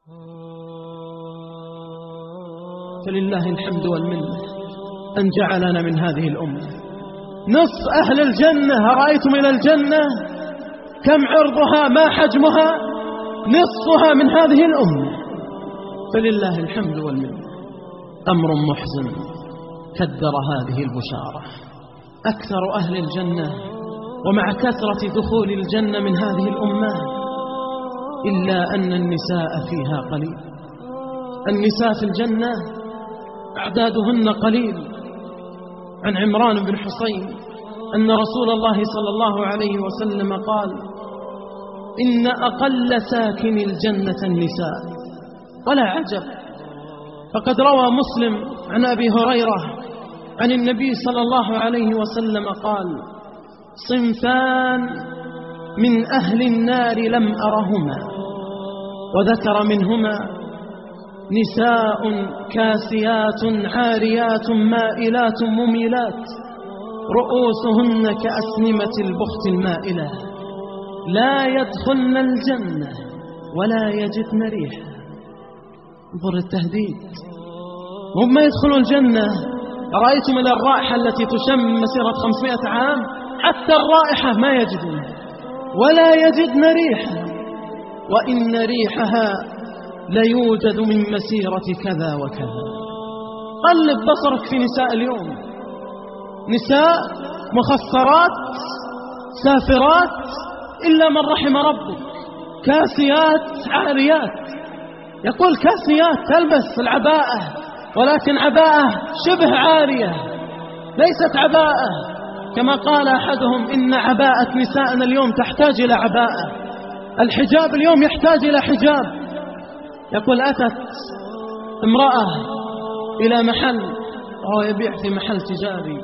فلله الحمد والمنة أن جعلنا من هذه الأمة. نصف أهل الجنة، أرأيتم إلى الجنة كم عرضها ما حجمها؟ نصفها من هذه الأمة. فلله الحمد والمنة. أمر محزن كدر هذه البشارة. أكثر أهل الجنة ومع كثرة دخول الجنة من هذه الأمة، إلا أن النساء فيها قليل. النساء في الجنة أعدادهن قليل. عن عمران بن حصين أن رسول الله صلى الله عليه وسلم قال: إن أقل ساكن الجنة النساء. ولا عجب، فقد روى مسلم عن أبي هريرة عن النبي صلى الله عليه وسلم قال: صنفان من أهل النار لم أرهما، وذكر منهما: نساء كاسيات عاريات مائلات مميلات رؤوسهن كأسنمة البخت المائلة لا يدخلن الجنة ولا يجدن ريحا. انظر التهديد، هم يدخلون الجنة. رأيتم إلى الرائحة التي تشم مسيرة 500 عام، حتى الرائحة ما يجدون ولا يجدن ريحا، وإن ريحها ليوجد من مسيرة كذا وكذا. قلب بصرك في نساء اليوم، نساء مخصرات سافرات إلا من رحم ربك، كاسيات عاريات. يقول كاسيات تلبس العباءة، ولكن عباءة شبه عارية ليست عباءة. كما قال أحدهم: إن عباءة نسائنا اليوم تحتاج إلى عباءة، الحجاب اليوم يحتاج إلى حجاب. يقول: أتت امرأة إلى محل وهو يبيع في محل تجاري،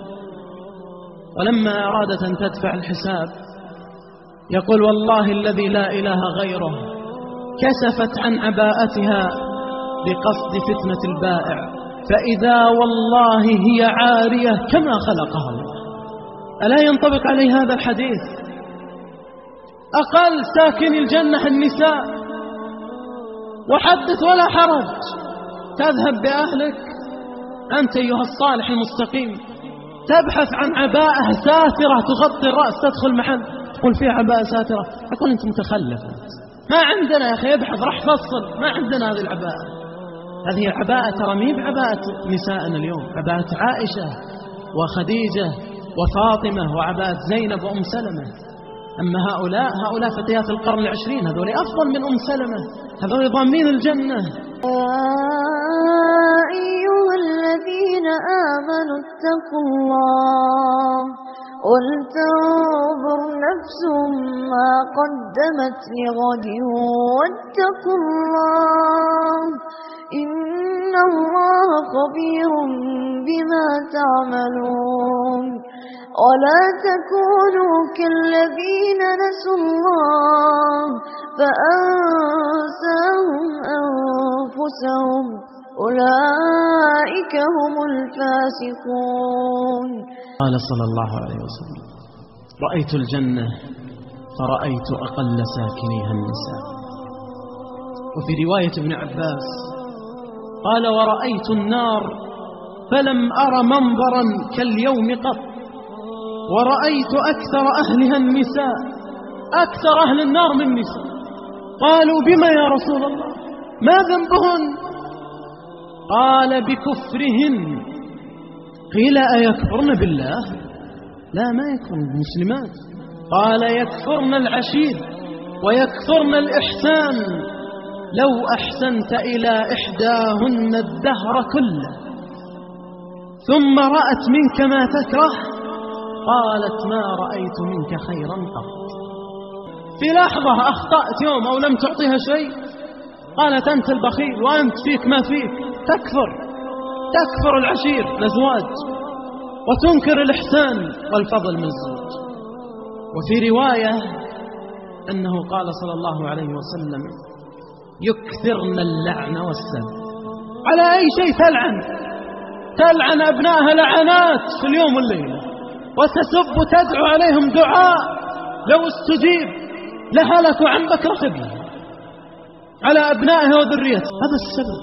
ولما أرادت أن تدفع الحساب يقول: والله الذي لا إله غيره كشفت عن عباءتها بقصد فتنة البائع، فإذا والله هي عارية كما خلقها الله. ألا ينطبق عليه هذا الحديث؟ أقل ساكن الجنة النساء. وحدث ولا حرج، تذهب بأهلك أنت أيها الصالح المستقيم، تبحث عن عباءة ساترة تغطي الرأس، تدخل محل تقول فيها عباءة ساترة، يقول: أنت متخلف، ما عندنا يا أخي، ابحث راح فصل، ما عندنا هذه العباءة. هذه العباءة ترى مي بعباءة نسائنا اليوم، عباءة عائشة وخديجة وفاطمة وعباءة زينب وأم سلمة. أما هؤلاء فتيات القرن العشرين، هذول أفضل من أم سلمة، هذول ضامنين الجنة. أيها الذين آمنوا اتقوا الله ولتنظر نفس ما قدمت لغد واتقوا الله إن الله خبير بما تعملون. ولا تكونوا كالذين نسوا الله فأنساهم أنفسهم أولئك هم الفاسقون. قال صلى الله عليه وسلم: رأيت الجنة فرأيت أقل ساكنيها النساء. وفي رواية ابن عباس قال: ورأيت النار فلم أر منظرا كاليوم قط، ورأيت أكثر أهلها النساء، أكثر أهل النار من نساء. قالوا: بما يا رسول الله؟ ما ذنبهن؟ قال: بكفرهن. قيل: أيكفرن بالله؟ لا، ما يكفرن المسلمات. قال: يكفرن العشير ويكفرن الإحسان. لو أحسنت إلى إحداهن الدهر كله ثم رأت منك ما تكره قالت: ما رأيت منك خيرا قط. في لحظة أخطأت يوم أو لم تعطيها شيء قالت: أنت البخيل وأنت فيك ما فيك. تكفر العشير الأزواج وتنكر الإحسان والفضل من الزوج. وفي رواية أنه قال صلى الله عليه وسلم: يكثرن اللعن والسب. على أي شيء تلعن أبنائها لعنات في اليوم والليلة، وتسب وتدعو عليهم دعاء لو استجيب لهلكوا عن بكرة ابنها. على أبنائها وذريتها. هذا السبب.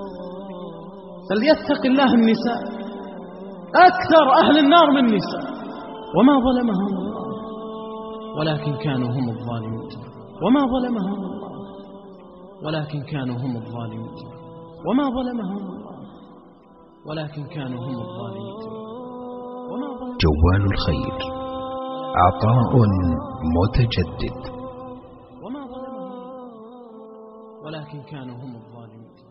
فليتق الله النساء، أكثر أهل النار من النساء، وما ظلمهم الله ولكن كانوا هم الظالمون، وما ظلمهم الله ولكن كانوا هم الظالمون، وما ظلمهم الله ولكن كانوا هم الظالمون. جوال الخير، عطاء متجدد. وما ظلمهم ولكن كانوا هم الظالمون.